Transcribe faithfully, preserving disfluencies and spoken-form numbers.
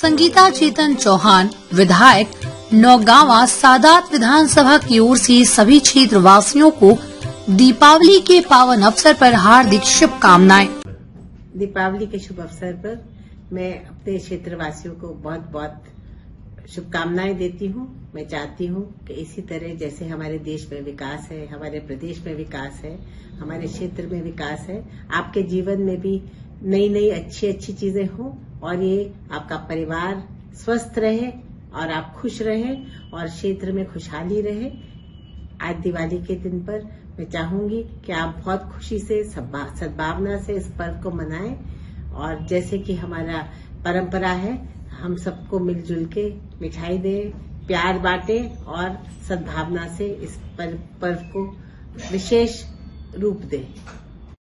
संगीता चेतन चौहान विधायक नौगांवा सादात विधानसभा की ओर से सभी क्षेत्र वासियों को दीपावली के पावन अवसर पर हार्दिक शुभकामनाएं। दीपावली के शुभ अवसर पर मैं अपने क्षेत्र वासियों को बहुत बहुत शुभकामनाएं देती हूं। मैं चाहती हूं कि इसी तरह जैसे हमारे देश में विकास है, हमारे प्रदेश में विकास है, हमारे क्षेत्र में विकास है, आपके जीवन में भी नई नई अच्छी अच्छी चीजें हों और ये आपका परिवार स्वस्थ रहे और आप खुश रहें और क्षेत्र में खुशहाली रहे। आज दिवाली के दिन पर मैं चाहूंगी कि आप बहुत खुशी से सद्भावना से इस पर्व को मनाएं और जैसे कि हमारा परंपरा है, हम सबको मिलजुल के मिठाई दें, प्यार बांटें और सद्भावना से इस पर्व को विशेष रूप दें।